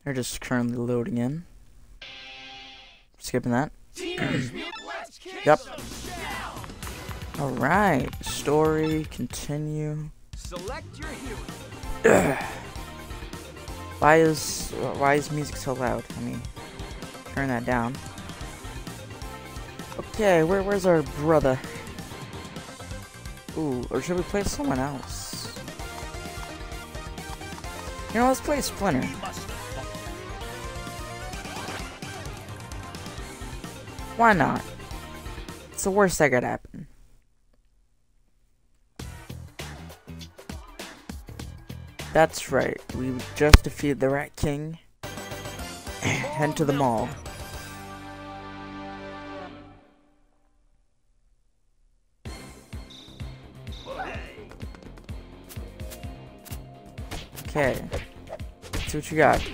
They're just currently loading in. Skipping that. Yep. Alright. Story. Continue. Select your hero. Why is music so loud? Let me turn that down. Okay, where's our brother? Ooh, or should we play someone else? You know, let's play Splinter. Why not? It's the worst that could happen. That's right, we just defeated the Rat King. Head to the mall. Okay, let's see what you got.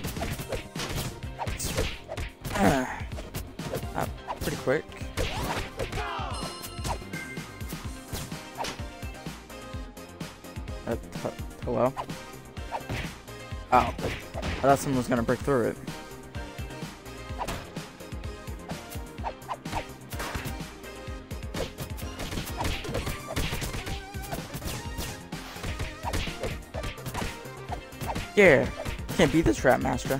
Pretty quick. Hello? Oh, I thought someone was gonna break through it. Yeah, can't beat this Rat Master.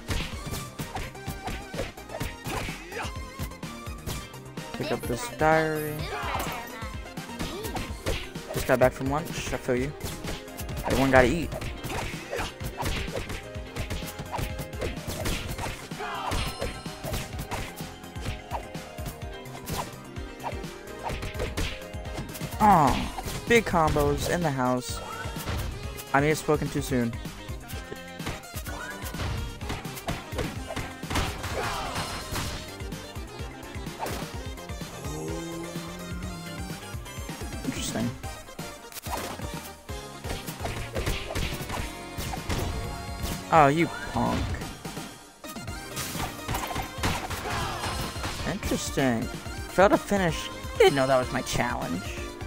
Pick up this diary. Just got back from lunch, I feel you. Everyone gotta eat. Oh, big combos in the house. I may have spoken too soon. Interesting. Oh, you punk. Interesting. Failed to finish. Didn't know that was my challenge.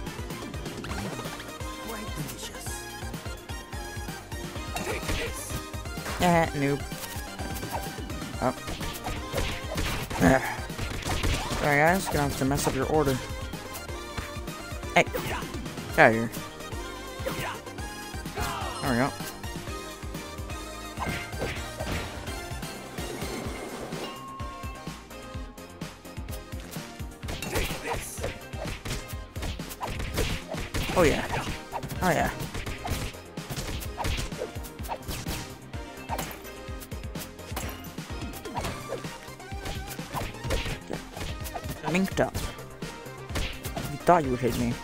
Noob. Oh. Sorry guys, gonna have to mess up your order. Hey, get out of here. There we go. Oh yeah. Oh yeah. Linked up. You thought you would hit me.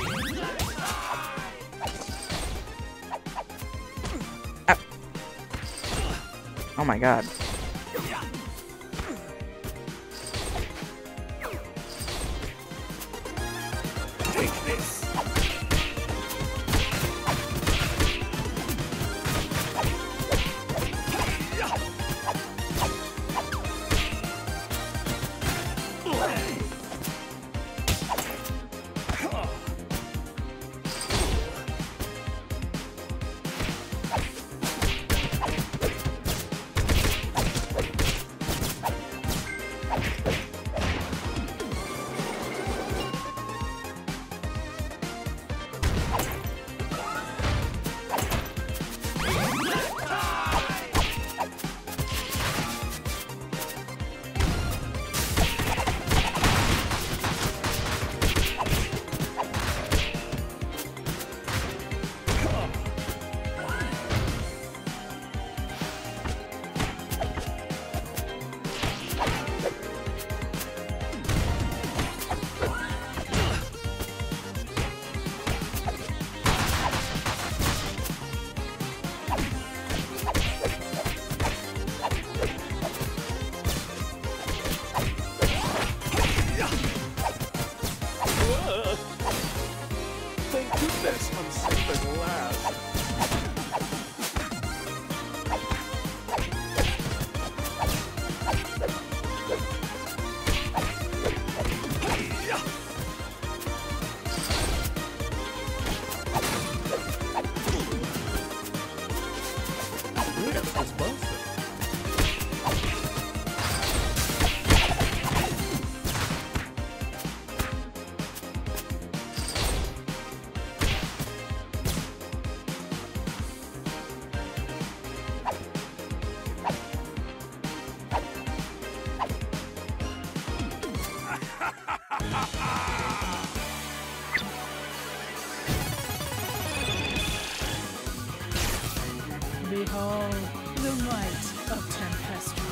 Ah. Oh my god. Behold the might of Tempestor.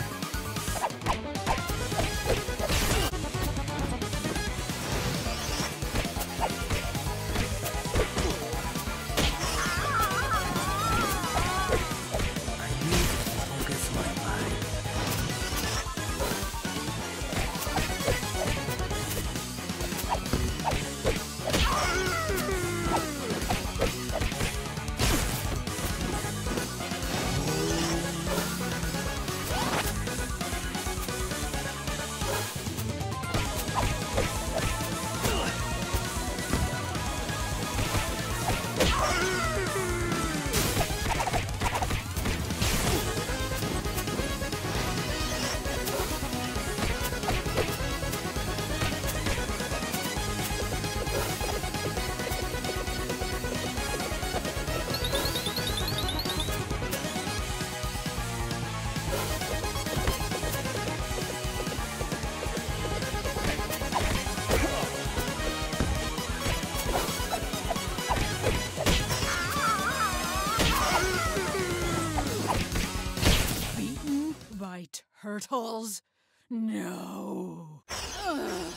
By turtles? No. Ugh.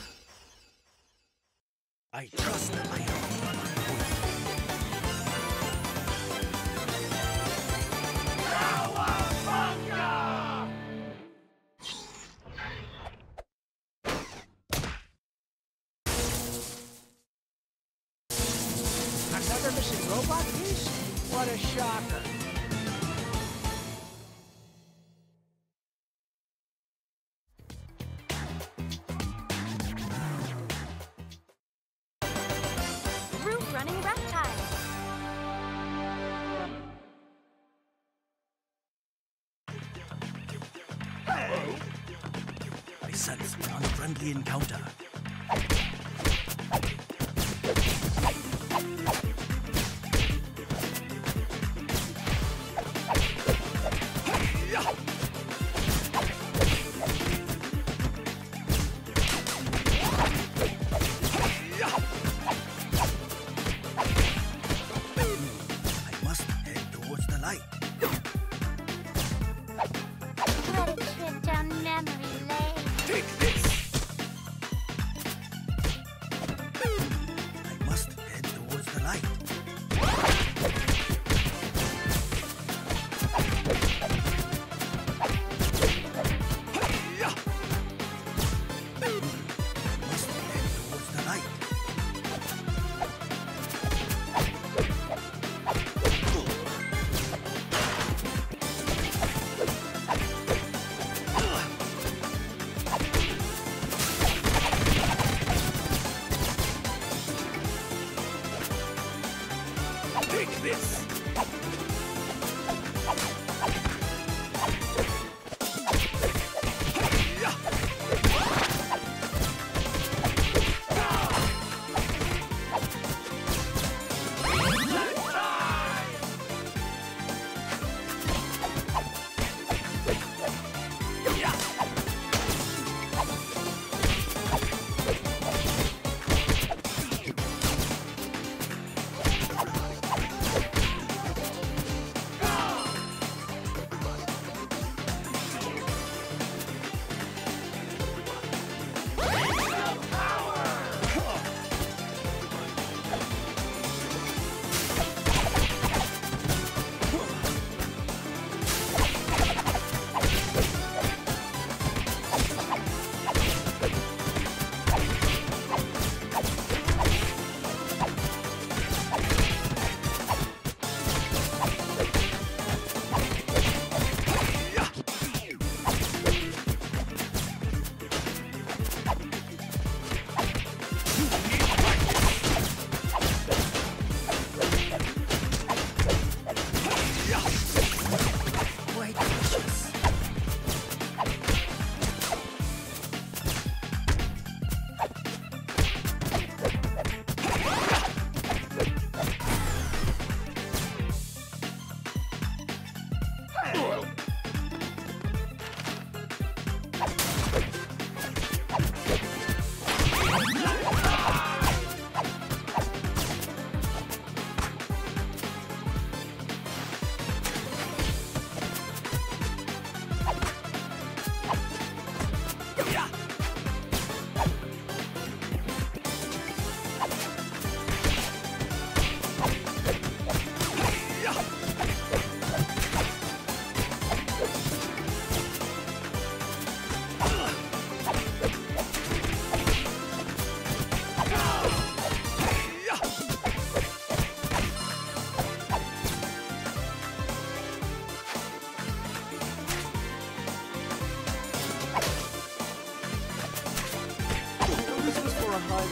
I trust that I Another missing robot piece? What a shocker. Roof running reptile. I sense an unfriendly encounter. I must head towards the light. What a trip down memory lane. Take this! I must head towards the light. Must head towards the light.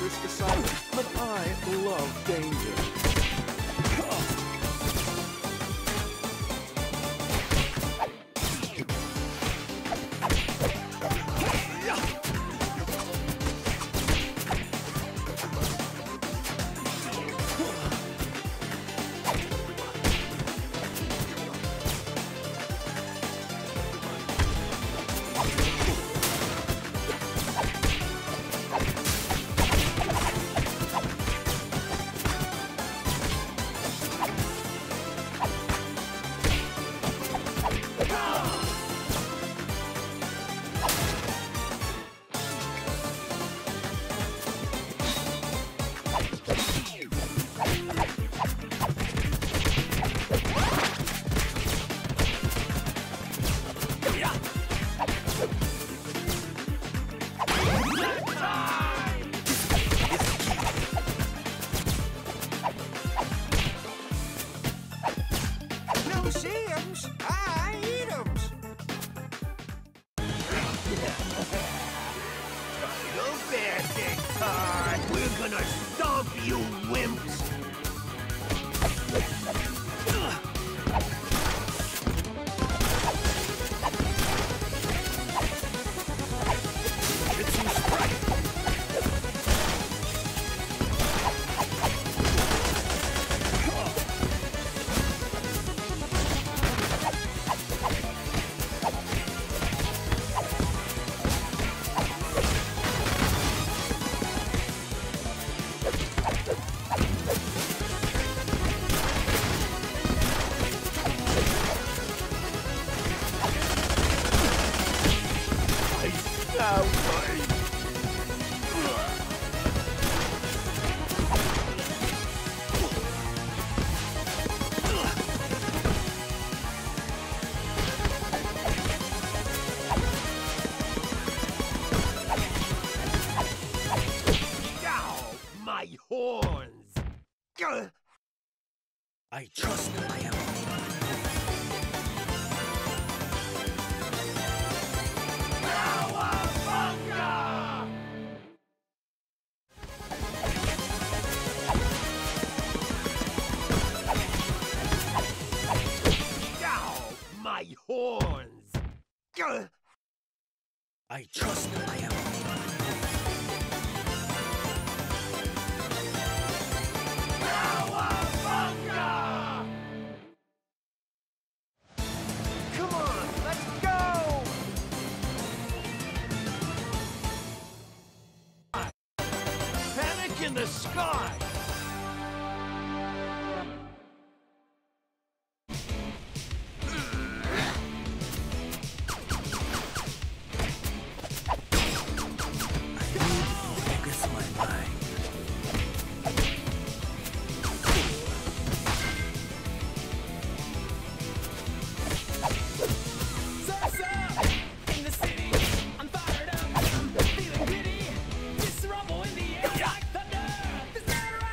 risk assignment, but I love danger. No see-ems, I eat-ems. Little bastard time! We're gonna stomp you wimps! It's you strike! My horns! I trust I am. My horns! I trust I am. Come on, let's go! Panic in the sky! Focus my mind. In the city, I'm fired up, I'm feeling giddy. This rumble in the air like thunder. This matter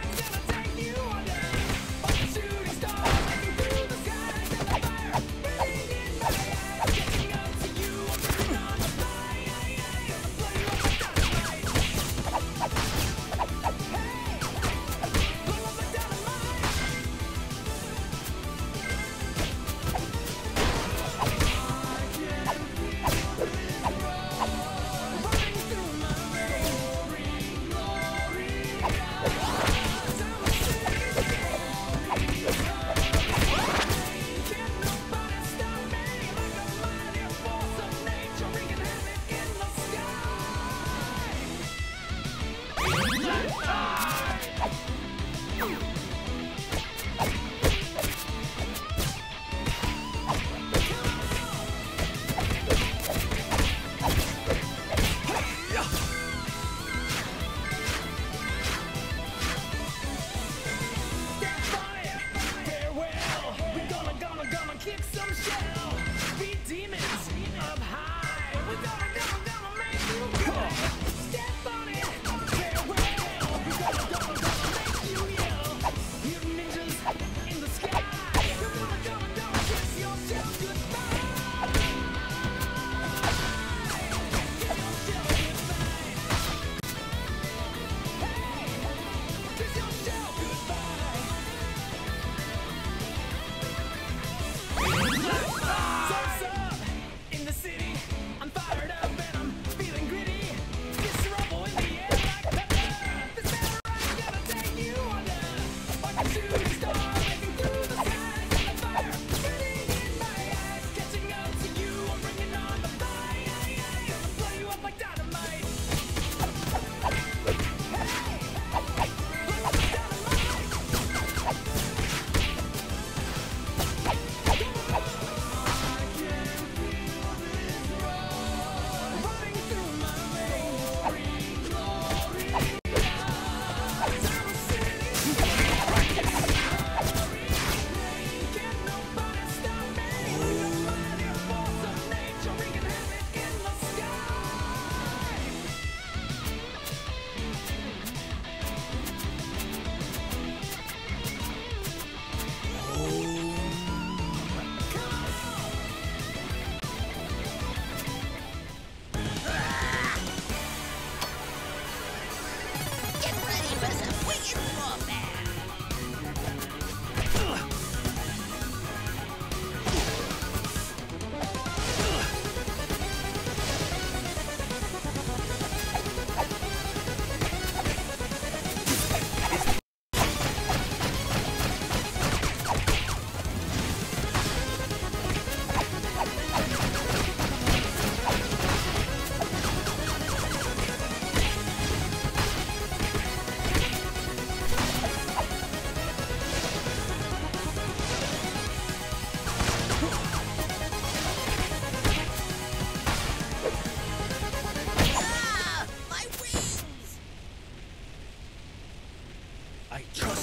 I trust